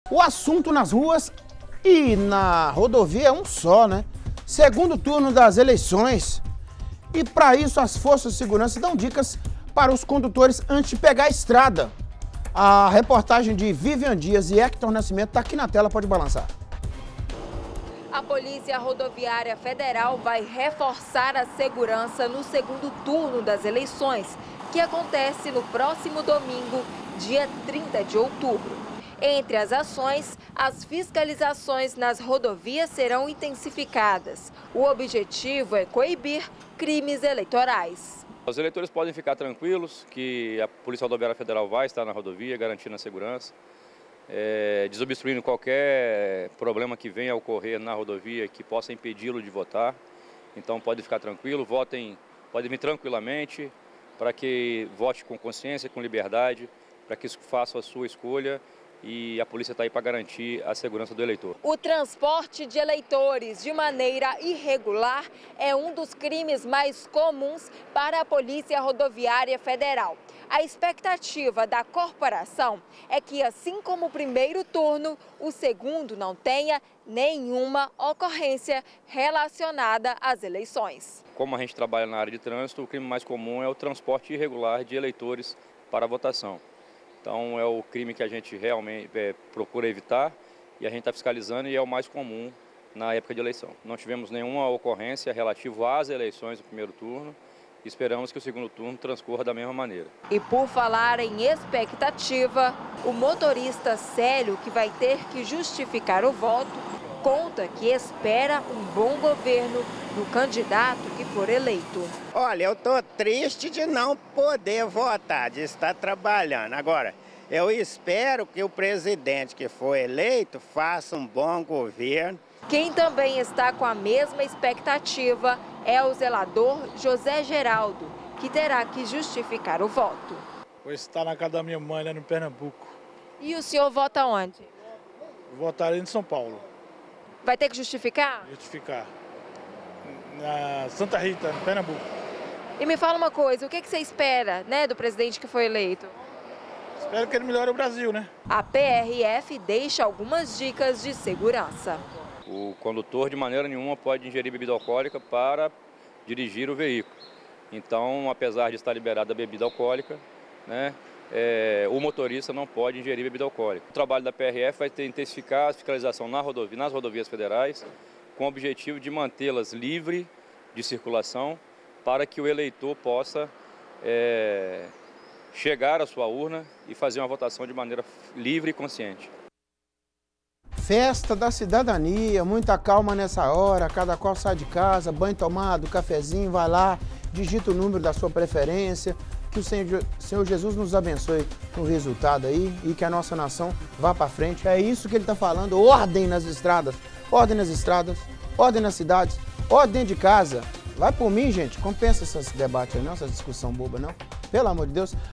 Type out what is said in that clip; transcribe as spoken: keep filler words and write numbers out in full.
O assunto nas ruas e na rodovia é um só, né? Segundo turno das eleições. E para isso as forças de segurança dão dicas para os condutores antes de pegar a estrada. A reportagem de Vivian Dias e Hector Nascimento está aqui na tela, pode balançar. A Polícia Rodoviária Federal vai reforçar a segurança no segundo turno das eleições, que acontece no próximo domingo, dia trinta de outubro. Entre as ações, as fiscalizações nas rodovias serão intensificadas. O objetivo é coibir crimes eleitorais. Os eleitores podem ficar tranquilos que a Polícia Rodoviária Federal vai estar na rodovia, garantindo a segurança, é, desobstruindo qualquer problema que venha a ocorrer na rodovia que possa impedi-lo de votar. Então pode ficar tranquilo, votem, pode vir tranquilamente, para que vote com consciência, com liberdade, para que faça a sua escolha. E a polícia está aí para garantir a segurança do eleitor. O transporte de eleitores de maneira irregular é um dos crimes mais comuns para a Polícia Rodoviária Federal. A expectativa da corporação é que, assim como o primeiro turno, o segundo não tenha nenhuma ocorrência relacionada às eleições. Como a gente trabalha na área de trânsito, o crime mais comum é o transporte irregular de eleitores para a votação. Então é o crime que a gente realmente é, procura evitar e a gente está fiscalizando e é o mais comum na época de eleição. Não tivemos nenhuma ocorrência relativa às eleições do primeiro turno e esperamos que o segundo turno transcorra da mesma maneira. E por falar em expectativa, o motorista Célio, que vai ter que justificar o voto, conta que espera um bom governo do candidato que for eleito. Olha, eu estou triste de não poder votar, de estar trabalhando. Agora, eu espero que o presidente que for eleito faça um bom governo. Quem também está com a mesma expectativa é o zelador José Geraldo, que terá que justificar o voto. Vou estar na casa da minha mãe, lá no Pernambuco. E o senhor vota onde? Votarei em São Paulo. Vai ter que justificar? Justificar. Na Santa Rita, no Pernambuco. E me fala uma coisa, o que, que você espera, né, do presidente que foi eleito? Espero que ele melhore o Brasil, né? A P R F deixa algumas dicas de segurança. O condutor, de maneira nenhuma, pode ingerir bebida alcoólica para dirigir o veículo. Então, apesar de estar liberada a bebida alcoólica, né, É, o motorista não pode ingerir bebida alcoólica. O trabalho da P R F vai ter intensificar a fiscalização na rodovia, nas rodovias federais, com o objetivo de mantê-las livres de circulação para que o eleitor possa é, chegar à sua urna e fazer uma votação de maneira livre e consciente. Festa da cidadania, muita calma nessa hora, cada qual sai de casa, banho tomado, cafezinho, vai lá, digita o número da sua preferência. Que o Senhor, Senhor Jesus nos abençoe no resultado aí e que a nossa nação vá para frente. É isso que ele está falando, ordem nas estradas, ordem nas estradas, ordem nas cidades, ordem de casa. Vai por mim, gente, compensa esses debates aí não, essa discussão boba não, pelo amor de Deus.